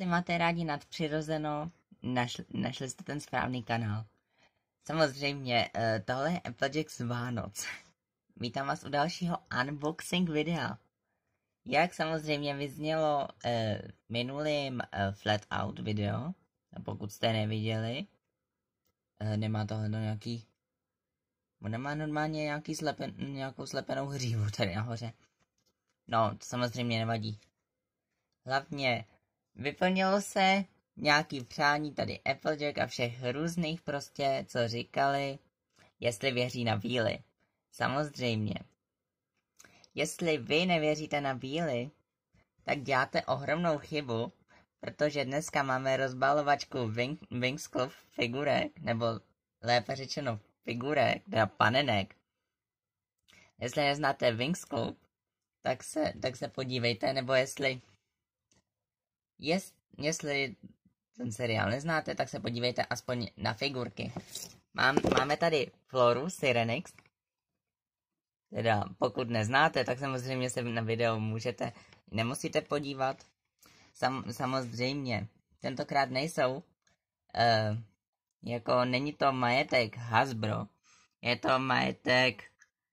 jestli máte rádi nadpřirozeno, našli jste ten správný kanál. Samozřejmě, tohle je Applejack z Vánoc. Vítám vás u dalšího unboxing videa. Jak samozřejmě vyznělo minulým flat out video, pokud jste neviděli, nemá tohle nějaký, nemá normálně nějakou slepenou hřívu tady nahoře. No, to samozřejmě nevadí. Hlavně vyplnilo se nějaký přání tady Applejack a všech různých prostě, co říkali, jestli věří na víly. Samozřejmě. Jestli vy nevěříte na víly, tak děláte ohromnou chybu, protože dneska máme rozbalovačku Winx Club figurek, nebo lépe řečeno figurek, teda panenek. Jestli neznáte Winx Club, tak se podívejte, nebo jestli ten seriál neznáte, tak se podívejte aspoň na figurky. Máme tady Floru Sirenix. Teda pokud neznáte, tak samozřejmě se na video nemusíte podívat. Samozřejmě, tentokrát nejsou, jako není to majetek Hasbro, je to majetek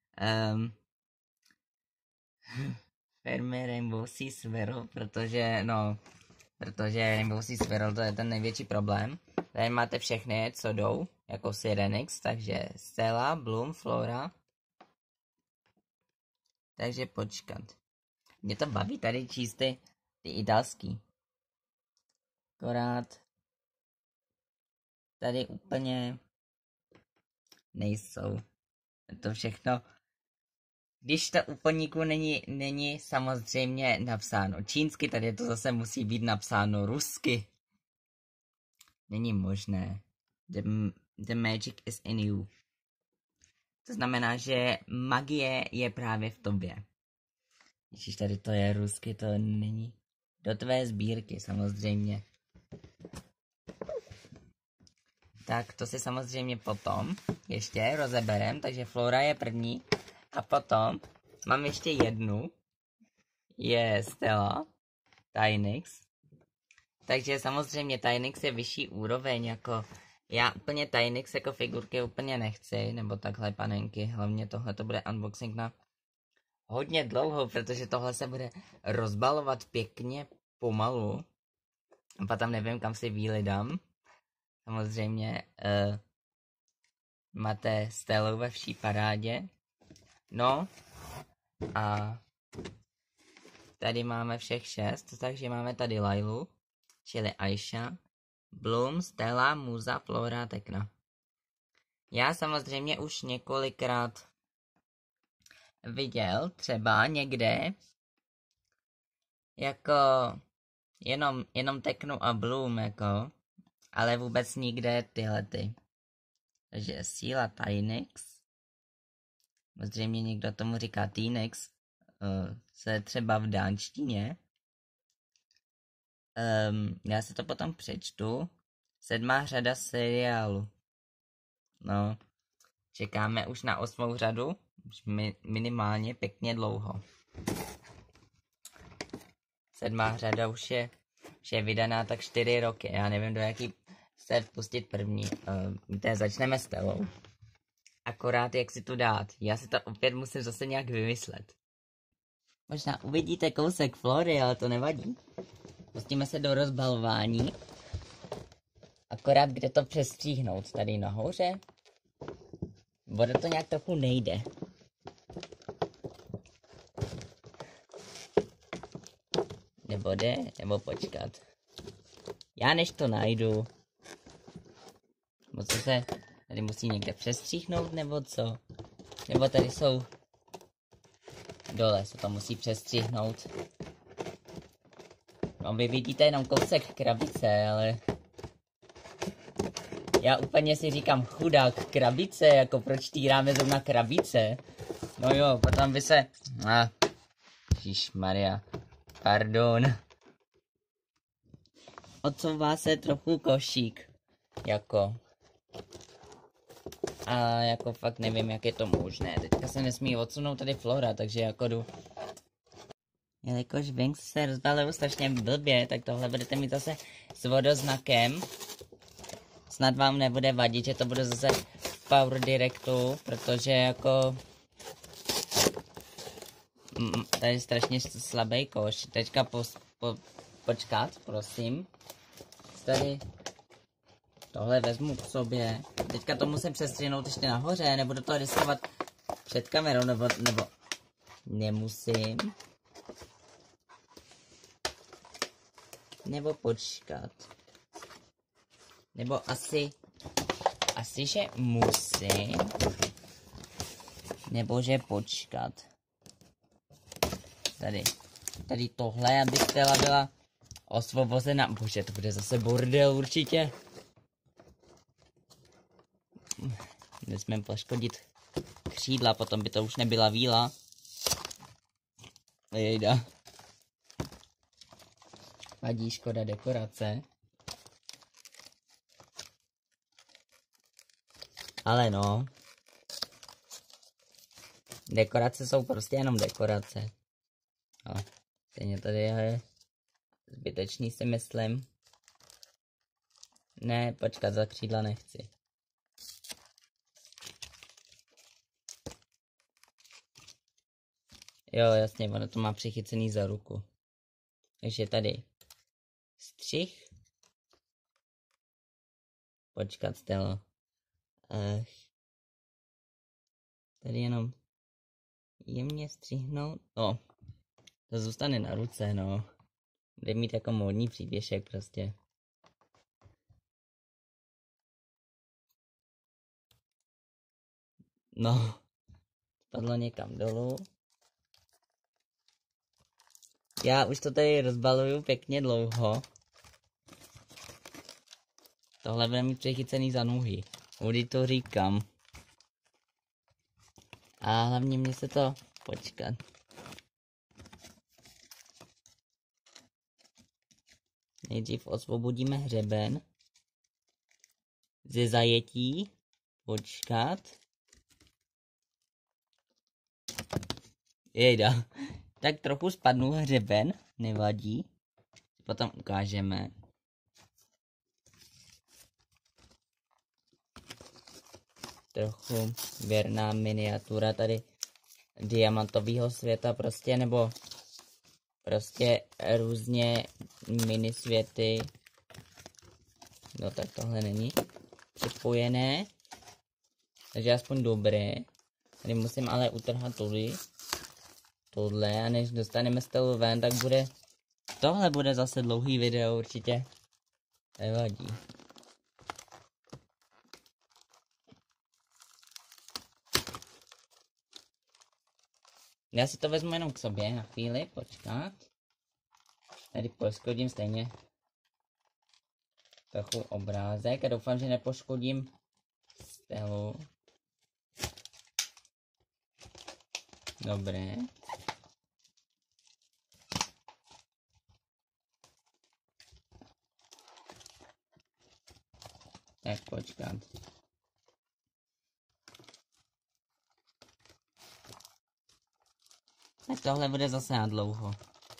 firmy Rainbow Sea Swirl, protože Rainbow Sea Swirl to je ten největší problém. Tady máte všechny, co jdou, jako Sirenix, takže Stella, Bloom, Flora. Takže počkat. Mě to baví tady číst ty italský. Akorát tady úplně nejsou. To všechno. Když to u podniku není samozřejmě napsáno čínsky, tady to zase musí být napsáno rusky. Není možné. The magic is in you. To znamená, že magie je právě v tobě. Když tady to je rusky, to není do tvé sbírky samozřejmě. Tak to si samozřejmě potom ještě rozeberem, takže Flora je první. A potom mám ještě jednu, je Stella, Tynix. Takže samozřejmě Tynix je vyšší úroveň, jako já úplně Tynix jako figurky úplně nechci, nebo takhle panenky, hlavně tohle to bude unboxing na hodně dlouho, protože tohle se bude rozbalovat pěkně pomalu. A potom nevím, kam si víly dám. Samozřejmě máte Stellu ve vší parádě. No a tady máme všech 6, takže máme tady Lailu, čili Aisha, Bloom, Stella, Muza, Flora, Tekna. Já samozřejmě už několikrát viděl třeba někde jako jenom Teknu a Bloom jako, ale vůbec nikde tyhlety. Takže síla Tynix. Zřejmě někdo tomu říká Tynix, se třeba v dánštině. Já si to potom přečtu. 7. řada seriálu. No, čekáme už na 8. řadu, už minimálně pěkně dlouho. 7. řada už je vydaná tak 4 roky, já nevím, do jaký se pustit první. Víte, začneme s Stellou. Akorát jak si to dát. Já si to opět musím zase nějak vymyslet. Možná uvidíte kousek Flory, ale to nevadí. Pustíme se do rozbalování. Akorát kde to přestříhnout. Tady nahoře. Voda to nějak trochu nejde. Nebo jde, nebo počkat. Já než to najdu. Co se tady musí někde přestříhnout, nebo co? Nebo tady jsou dole, se to musí přestříhnout. No, vy vidíte jenom kousek krabice, ale já úplně si říkám chudák krabice, jako proč týráme zrovna krabice? No jo, potom by se... Ježišmarja, pardon. Odsouvá se trochu košík, jako... A jako fakt nevím, jak je to možné. Teďka se nesmí odsunout tady Flora, takže jako jdu Jelikož Wings se rozbalují strašně blbě, tak tohle budete mít zase s vodoznakem. Snad vám nebude vadit, že to bude zase v Power Directu, protože jako... tady je strašně slabý koš. Teďka počkat, prosím. Tady tohle vezmu k sobě. Teďka to musím přestřihnout ještě nahoře, nebudu to riskovat před kamerou, nebo nemusím. Nebo počkat. Nebo asi, že musím. Nebo že počkat. Tady tohle, aby Stella byla osvobozena. Bože, to bude zase bordel určitě. Nesmím poškodit křídla, potom by to už nebyla víla. Jejda. Vadí, škoda dekorace. Ale no. Dekorace jsou prostě jenom dekorace. Ale stejně tady je zbytečný, si myslím. Ne, počkat, za křídla nechci. Jo, jasně, ono to má přichycený za ruku. Takže tady střih. Počkat, Stelo. Tady jenom jemně střihnout. O, to zůstane na ruce, no. Bude mít jako módní přívěšek prostě. No, spadlo někam dolů. Já už to tady rozbaluju pěkně dlouho. Tohle bude mít přechycený za nohy. Vody to říkám. A hlavně mě se to... počkat. Nejdřív osvobodíme hřeben. Ze zajetí. Počkat. Jejda. Tak trochu spadnul hřeben. Nevadí. Potom ukážeme. Trochu věrná miniatura tady diamantového světa prostě, nebo prostě různě mini světy. No tak tohle není připojené. Takže aspoň dobré. Tady musím ale utrhat tohle a než dostaneme Stellu ven, tak bude... Tohle bude zase dlouhý video určitě. Nevadí. Já si to vezmu jenom k sobě na chvíli, počkat. Tady poškodím stejně trochu obrázek a doufám, že nepoškodím Stellu. Dobré. Tak počkat. Tak tohle bude zase na dlouho.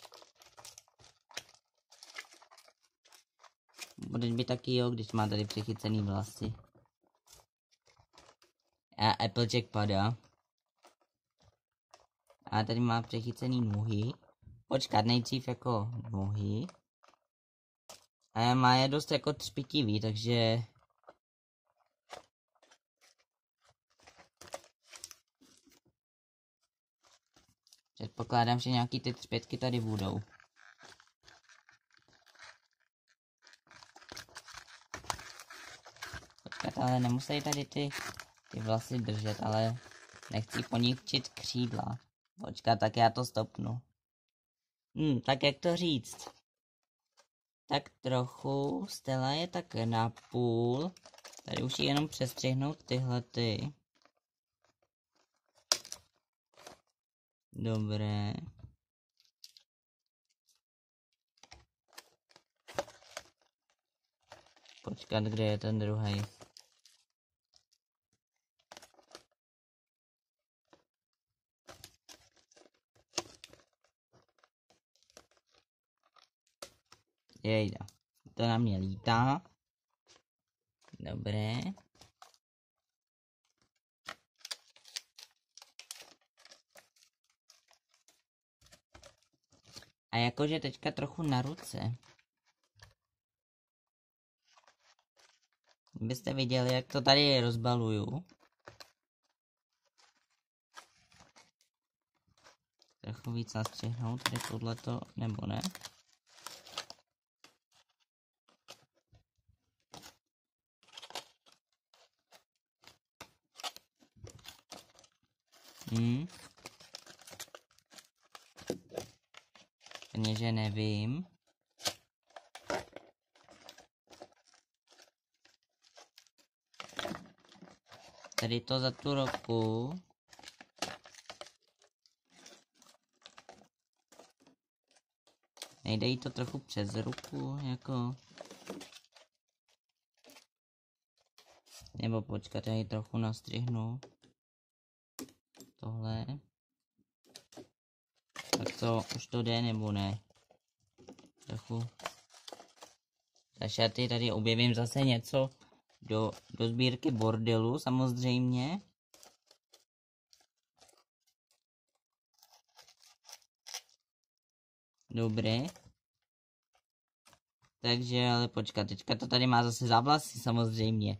Bude by taky jo, když má tady přichycený vlasy. A Applejack padá. A tady má přichycený nohy. Počkat, nejdřív jako nohy. A má je dost jako třpitivý, takže... Předpokládám, že nějaký ty třpětky tady budou. Počkat, ale nemusí tady ty vlasy držet, ale nechci poničit křídla. Počkat, tak já to stopnu. Tak jak to říct? Tak trochu, Stella je tak na půl. Tady už je jenom přestřihnout tyhle ty. Dobré. Počkat, kde je ten druhý? Jejda. To na mě lítá. Dobré. A jakože teďka trochu na ruce. Byste viděli, jak to tady rozbaluju. Trochu víc nastřihnout, tady tohleto, nebo ne. Že nevím. Tady to za tu roku. Nejde jí to trochu přes ruku, jako. Nebo počkat, já ji trochu nastřihnu. Tohle. Tak to už to jde, nebo ne? Trochu. Za šaty tady objevím zase něco do sbírky bordelu, samozřejmě. Dobré. Takže, ale počkat, teďka to tady má zase za vlasy, samozřejmě.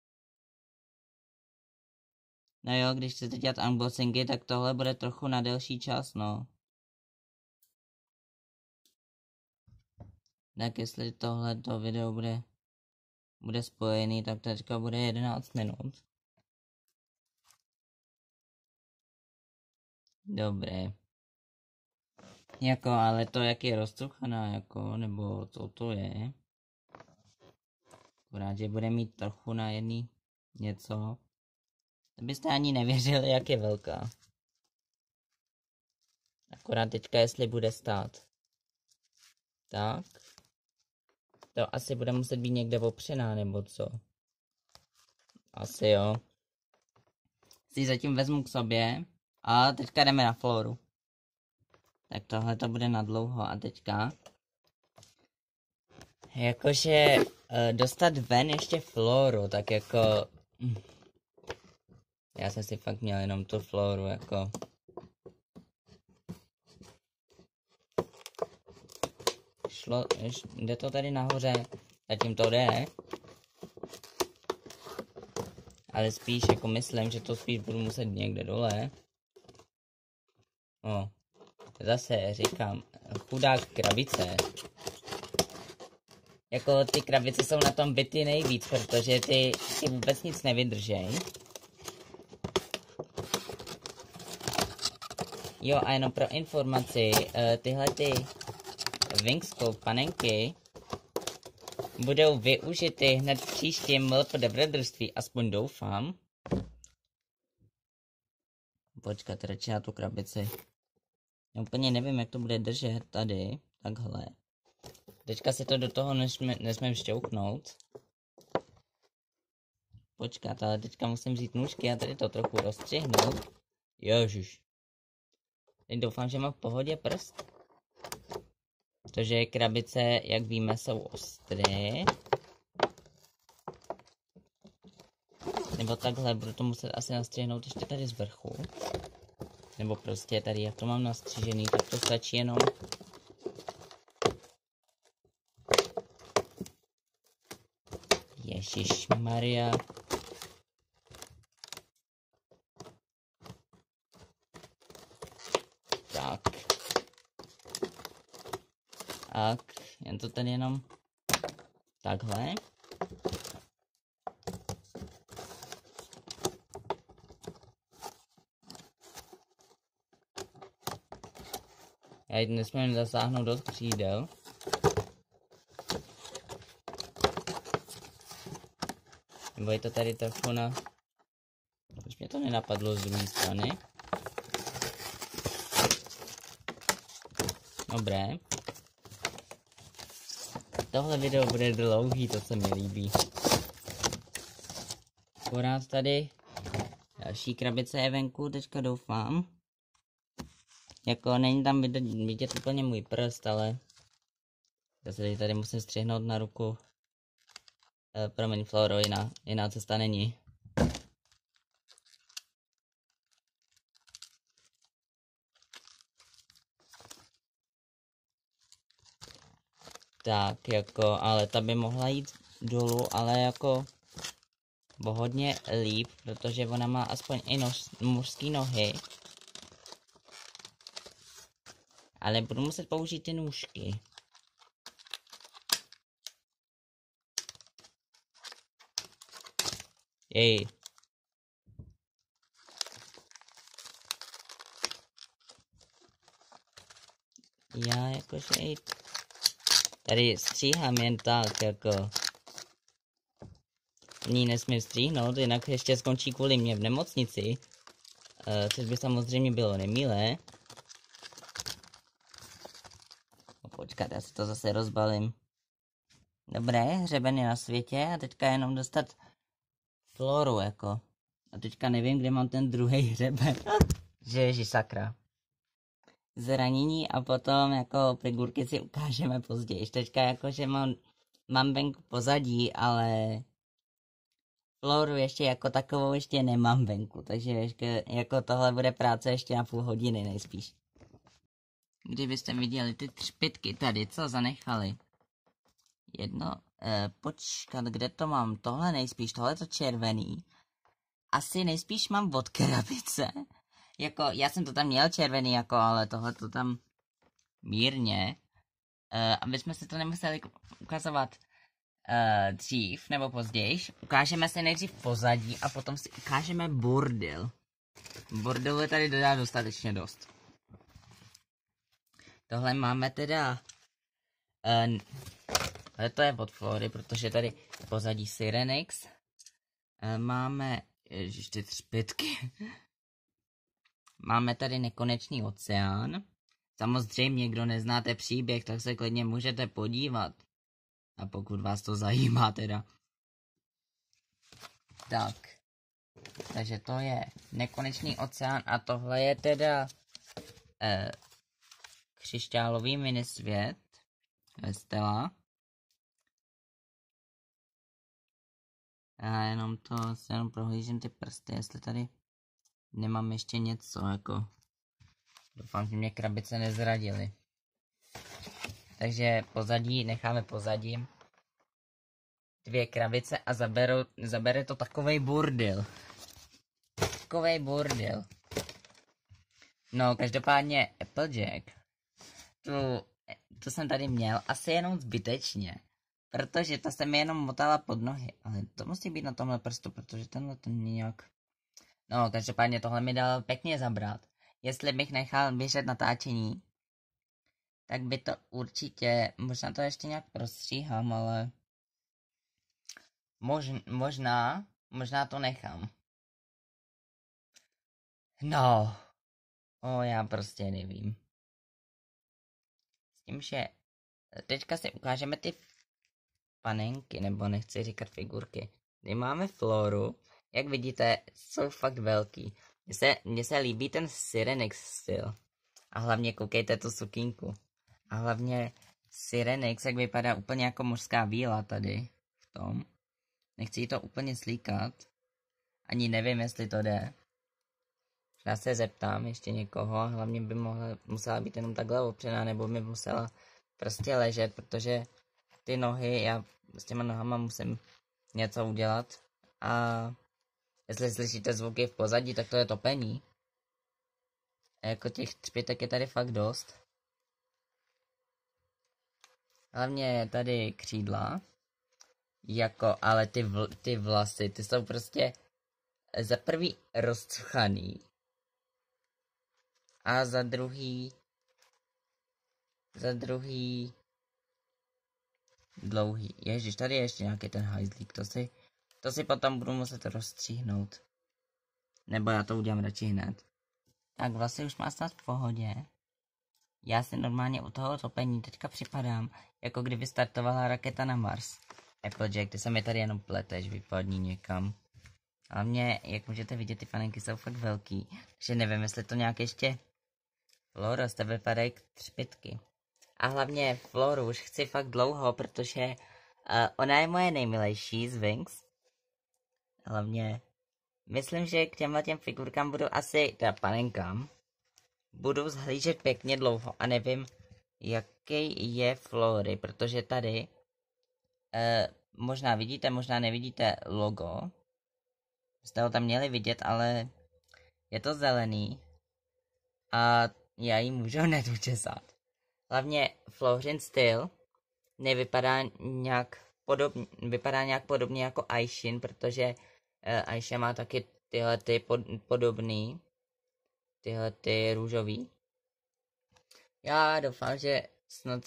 No jo, když chcete dělat unboxingy, tak tohle bude trochu na delší čas, no. Tak jestli tohleto video bude spojený, tak teďka bude 11 minut. Dobré. Jako, ale to jak je rozcuchaná, jako, nebo co to je. Akorát, že bude mít trochu na jedný něco. To byste ani nevěřili, jak je velká. Akorát teďka, jestli bude stát. Tak. To asi bude muset být někde opřená, nebo co? Asi jo. Si zatím vezmu k sobě. A teďka jdeme na Floru. Tak tohle to bude na dlouho. A teďka. Jakože dostat ven ještě Floru, tak jako. Já jsem si fakt měl jenom tu Floru, jako. Jde to tady nahoře, zatím to jde. Ale spíš jako myslím, že to spíš budu muset někde dole. O, zase říkám, chudák krabice. Jako ty krabice jsou na tom bity nejvíc, protože ty vůbec nic nevydržej. Jo, a jenom pro informaci, tyhle ty Wingscope panenky budou využity hned v příštím MLP dobrodružství, aspoň doufám. Počkat, radši na tu krabici. Já úplně nevím, jak to bude držet tady, takhle. Teďka si to do toho nesmím šťouknout. Počkat, ale teďka musím vzít nůžky a tady to trochu rozstřihnout. Ježiš. Teď doufám, že mám v pohodě prst. Protože krabice, jak víme, jsou ostré. Nebo takhle, budu to muset asi nastřihnout ještě tady z vrchu. Nebo prostě tady, jak to mám nastřížený, tak to stačí jenom. Ježišmarja. Tak. Tak, jen to tady jenom takhle. Já ji nesmím zasáhnout do křídel. Nebo je to tady trochu na. Už mě to nenapadlo z druhé strany. Dobré. Tohle video bude dlouhý, to se mi líbí. Akorát tady další krabice je venku, teďka doufám. Jako není tam vidět úplně můj prst, ale Já se tady musím střihnout na ruku. Promiň, Floro, jiná cesta není. Tak jako, ale ta by mohla jít dolů, ale jako hodně líp, protože ona má aspoň i mužský nohy. Ale budu muset použít ty nůžky. Jej. Já jakože tady stříhám jen tak, jako. Ní nesmím stříhnout, jinak ještě skončí kvůli mě v nemocnici. Což by samozřejmě bylo nemilé. No, počkat, já si to zase rozbalím. Dobré, hřeben je na světě a teďka jenom dostat Floru, jako. A teďka nevím, kde mám ten druhý hřeben. Ježi sakra. Zranění a potom jako figurky si ukážeme později. Teďka jakože mám venku pozadí, ale Floru ještě jako takovou ještě nemám venku, takže ještě, jako tohle bude práce ještě na půl hodiny nejspíš. Kdybyste viděli ty třpytky tady, co zanechali. Jedno, počkat, kde to mám? Tohle nejspíš, tohle to červený. Asi nejspíš mám od krabice. Jako, já jsem to tam měl červený, jako, ale tohle to tam mírně. Aby jsme si to nemuseli ukazovat dřív nebo později. Ukážeme si nejdřív pozadí a potom si ukážeme bordel. Bordelu je tady dodá dostatečně dost. Tohle máme teda... ale to je od Flory, protože tady pozadí Sirenix. Máme... Ježiš, ty třpytky. Máme tady nekonečný oceán. Samozřejmě, kdo neznáte příběh, tak se klidně můžete podívat. A pokud vás to zajímá teda. Tak. Takže to je nekonečný oceán a tohle je teda křišťálový minisvět. Stella. Já jenom prohlížím ty prsty, jestli tady nemám ještě něco, jako. Doufám, že mě krabice nezradily. Takže pozadí, necháme pozadí. 2 krabice a zabere to takovej bordel. Takovej bordel. No, každopádně Applejack. Tu jsem tady měl asi jenom zbytečně. Protože ta se mi jenom motala pod nohy. Ale to musí být na tomhle prstu, protože tenhle to nějak... No, každopádně tohle mi dal pěkně zabrat. Jestli bych nechal běžet natáčení, tak by to určitě... Možná to ještě nějak prostříhám, ale... Možná to nechám. No. Já prostě nevím. S tím, že teďka si ukážeme ty panenky, nebo nechci říkat figurky. Kdy máme Floru, jak vidíte, jsou fakt velký. Mně se líbí ten Sirenix styl. A hlavně koukejte tu sukínku. A hlavně Sirenix, jak vypadá úplně jako mužská víla tady v tom. Nechci jí to úplně slíkat. Ani nevím, jestli to jde. Já se zeptám ještě někoho, hlavně by musela být jenom takhle opřená, nebo by musela prostě ležet, protože ty nohy, já s těma nohama musím něco udělat. A jestli slyšíte zvuky v pozadí, tak to je topení. A jako těch třpytek je tady fakt dost. Hlavně je tady křídla. Jako, ale ty vlasy, ty jsou prostě za prvý rozcuchaný. A za druhý dlouhý. Ježiš, tady je ještě nějaký ten hajzlík, to si potom budu muset rozstříhnout. Nebo já to udělám radši hned. Tak vlasy už má snad v pohodě. Já si normálně u toho topení teďka připadám, jako kdyby startovala raketa na Mars. Applejack, ty se mi tady jenom pleteš, vypadni někam. A mě, jak můžete vidět, ty panenky jsou fakt velký, takže nevím, jestli to nějak ještě... Flora, z tebe vypadají třpytky. A hlavně Floru už chci fakt dlouho, protože ona je moje nejmilejší z Winx. Hlavně myslím, že k těm figurkám budu asi, teda panenkám, budu zhlížet pěkně dlouho a nevím, jaký je Flory, protože tady možná vidíte, možná nevidíte logo. Jste ho tam měli vidět, ale je to zelený a já ji můžu hned učesat. Hlavně Florin styl nevypadá nějak podobně jako Aishin, protože Aisha má taky tyhle ty podobný, tyhle ty růžový. Já doufám, že snad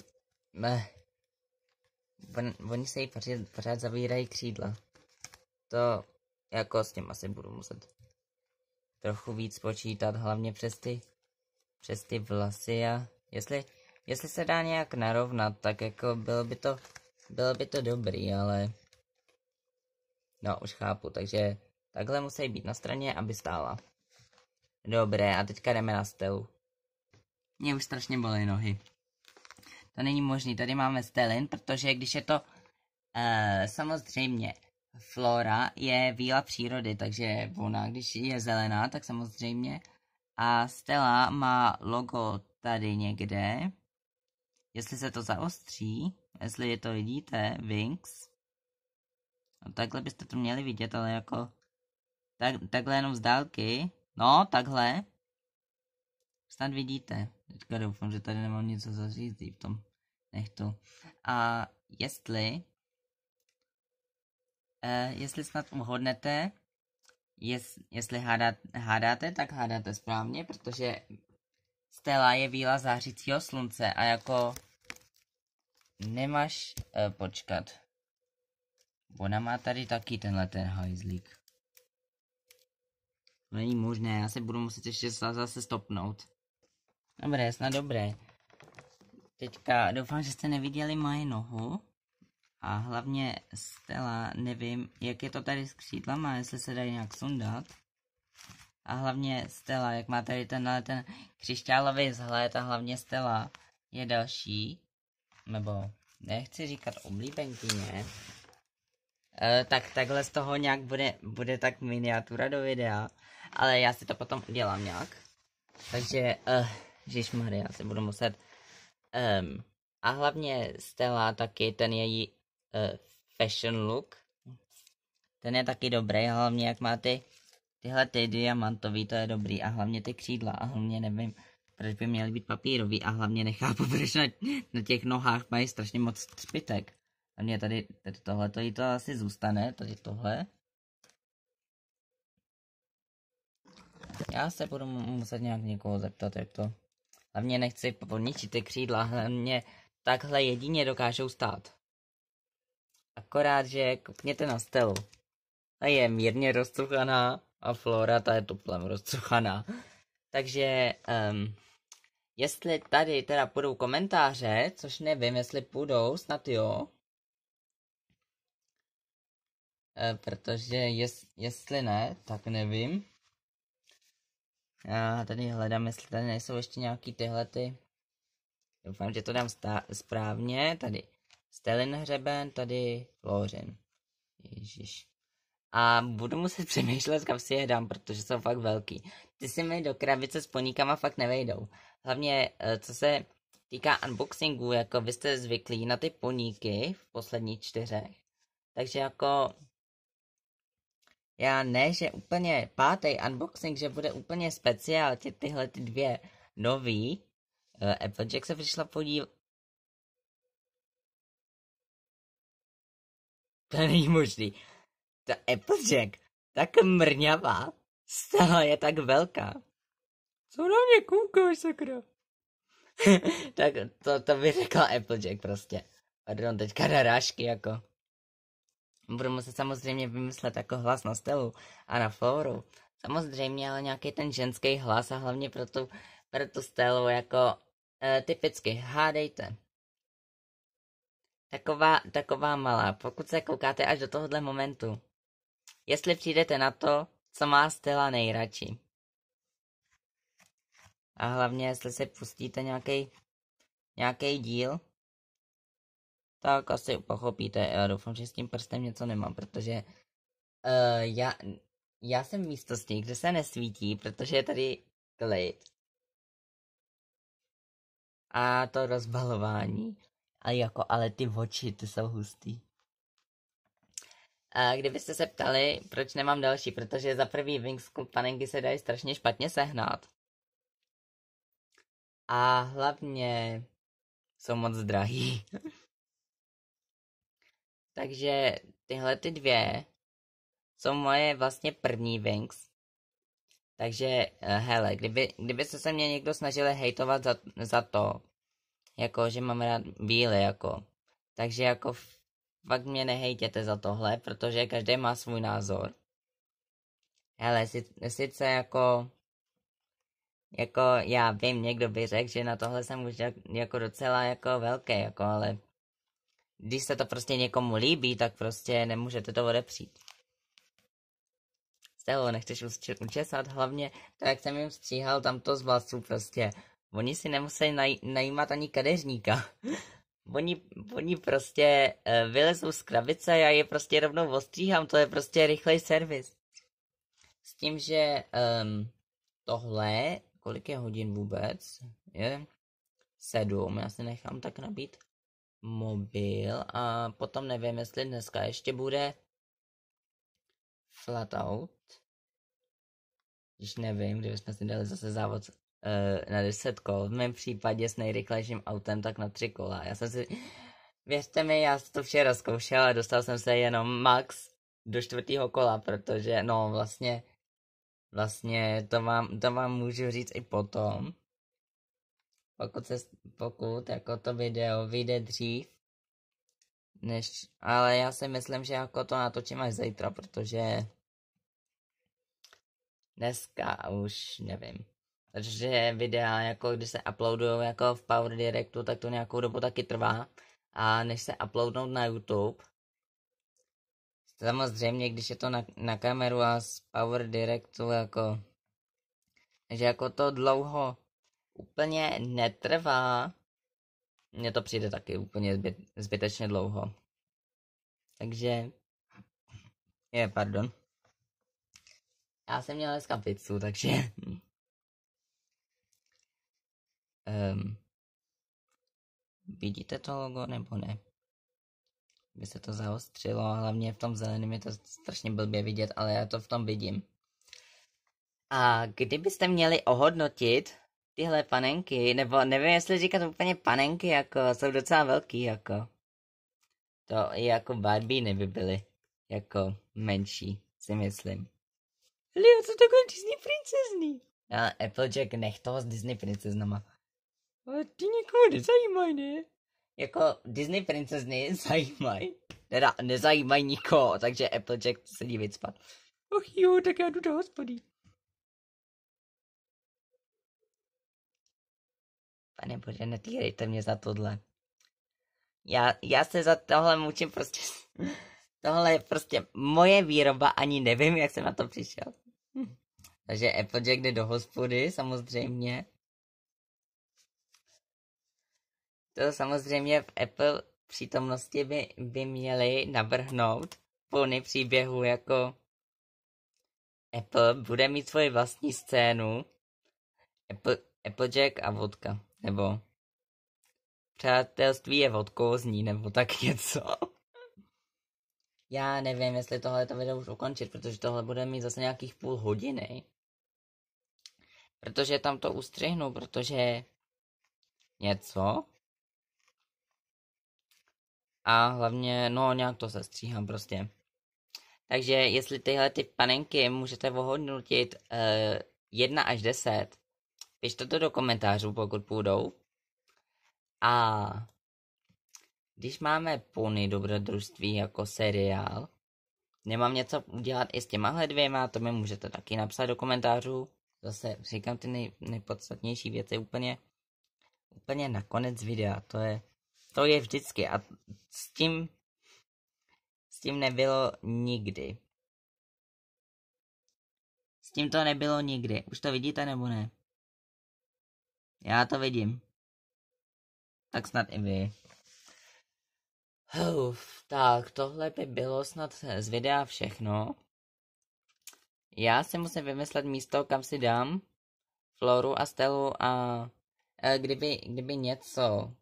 oni se jí pořád zavírají křídla. To jako s tím asi budu muset trochu víc počítat, hlavně přes ty vlasy a jestli se dá nějak narovnat, tak jako bylo by to dobrý, ale no už chápu, takže takhle musí být na straně, aby stála. Dobré, a teďka jdeme na Stelu. Mě už strašně bolí nohy. To není možný, tady máme Stelin, protože když je to samozřejmě Flora je víla přírody, takže ona, když je zelená, tak samozřejmě. A Stella má logo tady někde. Jestli se to zaostří, jestli to vidíte, Winx. No, takhle byste to měli vidět, ale jako takhle jenom z dálky. No, takhle. Snad vidíte. Teďka doufám, že tady nemám něco zařízí v tom nechtu. A jestli snad uhodnete, jestli hádáte, tak hádáte správně, protože Stella je víla zářícího slunce a jako nemáš počkat. Ona má tady taky tenhle ten hajzlík. To není možné, já se budu muset ještě zase stopnout. Dobré, snad dobré. Teďka doufám, že jste neviděli moje nohu. A hlavně Stella, nevím, jak je to tady s křídlama, jestli se dají nějak sundat. A hlavně Stella, jak má tady ten křišťálový vzhled a hlavně Stella je další, nebo nechci říkat oblíbenkyně, tak takhle z toho nějak bude tak miniatura do videa, ale já si to potom udělám nějak. Takže, ježišmarja, se budu muset, a hlavně Stella taky, ten její fashion look, ten je taky dobrý, hlavně jak má tyhle diamantový, to je dobrý, a hlavně ty křídla, a hlavně nevím, proč by měly být papírový, a hlavně nechápu, proč na těch nohách mají strašně moc třpitek. Hlavně tady tohle, to asi zůstane, tady tohle. Já se budu muset nějak někoho zeptat, jak to. Hlavně nechci poničit ty křídla, hlavně takhle jedině dokážou stát. Akorát, že koukněte na Stelu. Ta je mírně rozcuchaná a Flora ta je tuplem rozcuchaná. Takže, jestli tady teda půjdou komentáře, což nevím, jestli půjdou, snad jo. Protože jestli ne, tak nevím. Já tady hledám, jestli tady nejsou ještě nějaký tyhle ty. Doufám, že to dám správně. Tady Stelin hřeben, tady Florin. Ježíš. A budu muset přemýšlet, kam si je dám, protože jsou fakt velký. Ty si mi do krabice s poníkama fakt nevejdou. Hlavně, co se týká unboxingu, jako vy jste zvyklí na ty poníky v posledních 4. Takže jako já ne, že úplně 5. unboxing, že bude úplně speciál, tyhle ty 2 nový. Applejack se přišla podívat. To není možný. Ta Applejack, tak mrňavá, Stella je tak velká. Co na mě koukáš, sakra? Tak to by řekla Applejack prostě. Pardon, teďka narážky jako. Budu muset samozřejmě vymyslet jako hlas na Stelu a na Floru. Samozřejmě, ale nějaký ten ženský hlas a hlavně pro tu Stelu jako typicky. Hádejte. Taková malá, pokud se koukáte až do tohohle momentu. Jestli přijdete na to, co má Stella nejradši. A hlavně, jestli si pustíte nějaký nějaký díl, tak asi pochopíte. Já doufám, že s tím prstem něco nemám, protože já jsem v místnosti, kde se nesvítí, protože je tady klid. A to rozbalování. Ale ty oči, ty jsou hustý. A kdybyste se ptali, proč nemám další, protože za prvý Wings panenky se dají strašně špatně sehnat. A hlavně jsou moc drahý. Takže tyhle ty dvě jsou moje vlastně první Wings. Takže hele, kdybyste se mě někdo snažili hejtovat za to, jako že mám rád bílé, jako. Takže jako fakt mě nehejtěte za tohle, protože každý má svůj názor. Hele, sice jako já vím, někdo by řekl, že na tohle jsem už jako docela jako velký, jako, ale když se to prostě někomu líbí, tak prostě nemůžete to odepřít. Stelo, nechceš učesat, hlavně to, jak jsem jim stříhal tamto z vlasů prostě. Oni si nemuseli najímat ani kadeřníka. Oni prostě vylezou z krabice a já je prostě rovnou ostříhám, to je prostě rychlej servis. S tím, že tohle, kolik je hodin vůbec? Je 7, já si nechám tak nabít mobil a potom nevím, jestli dneska ještě bude flat out. Když nevím, kdybychom si dali zase závod na 10 kol, v mém případě s nejrychlejším autem, tak na 3 kola. Já jsem si, věřte mi, já jsem to včera zkoušel a dostal jsem se jenom max do 4. kola, protože no vlastně to vám můžu říct i potom. Pokud jako to video vyjde dřív, ale já si myslím, že jako to natočím až zítra, protože dneska už nevím. Takže videa, jako když se uploadujou jako v Power Directu, tak to nějakou dobu taky trvá. A než se uploadnout na YouTube, samozřejmě, když je to na kameru a z Power Directu, jako, že jako to dlouho úplně netrvá, mně to přijde taky úplně zbytečně dlouho. Takže, pardon. Já jsem měl dneska pizzu, takže vidíte to logo nebo ne? By se to zaostřilo, hlavně v tom zeleném je to strašně blbě vidět, ale já to v tom vidím. A kdybyste měli ohodnotit tyhle panenky, nebo nevím, jestli říkat úplně panenky, jako jsou docela velký, jako. To i jako Barbie by byly, jako menší, si myslím. Leo, co takové Disney princezny? Ale Applejack, nech toho s Disney princeznama. Ale ty nikoho nezajímají, ne? Jako Disney princezny zajímají. Teda nezajímají nikoho, takže Applejack sedí vycpat. Och jo, tak já jdu do hospody. Pane bože, netýrejte mě za tohle. Já se za tohle mučím prostě. Tohle je prostě moje výroba, ani nevím, jak jsem na to přišel. Takže Applejack jde do hospody, samozřejmě. To samozřejmě v Apple přítomnosti by měli navrhnout pony příběhu, jako Apple bude mít svoji vlastní scénu, Applejack a vodka, nebo přátelství je vodkou z ní, nebo tak něco. Já nevím, jestli tohle to video už ukončit, protože tohle bude mít zase nějakých půl hodiny. Protože tam to ustřihnu, protože něco. A hlavně, no nějak to sestříhám prostě. Takže jestli tyhle ty panenky můžete ohodnotit 1 až 10, pište to do komentářů, pokud půjdou. A když máme Pony dobrodružství jako seriál, nemám něco udělat i s těmahle dvěma, to mi můžete taky napsat do komentářů. Zase říkám ty nejpodstatnější věci úplně na konec videa, to je vždycky a s tím nebylo nikdy. S tím to nebylo nikdy. Už to vidíte nebo ne? Já to vidím. tak snad i vy. Tak, tohle by bylo snad z videa všechno. Já si musím vymyslet místo, kam si dám Floru a Stelu a kdyby něco,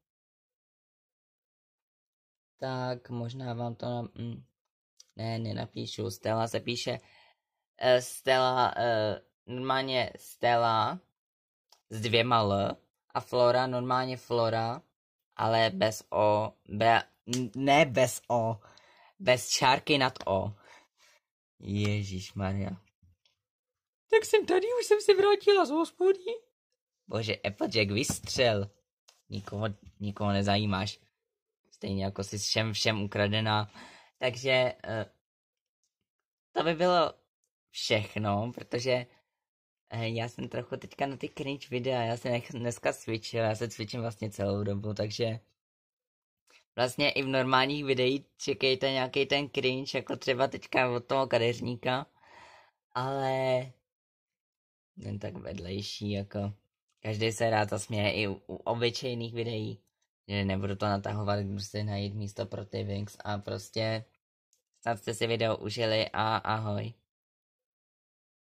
tak možná vám to nenapíšu. Stella se píše Stella, normálně Stella s 2 L a Flora normálně Flora, ale bez O, ne bez O, bez čárky nad O. Ježišmarja. Tak jsem tady, už jsem se vrátila z hospody. Bože, Applejack vystřel. Nikoho nezajímáš. Stejně jako si všem ukradená. Takže to by bylo všechno, protože já jsem trochu teďka na ty cringe videa, já se dneska cvičil, já se cvičím vlastně celou dobu, takže vlastně i v normálních videích čekejte nějaký ten cringe, jako třeba teďka od toho kadeřníka, ale jen tak vedlejší, jako každý se rád zasměje i u obyčejných videí, že nebudu to natahovat, musíte najít místo pro ty Wings a prostě snad jste si video užili a ahoj.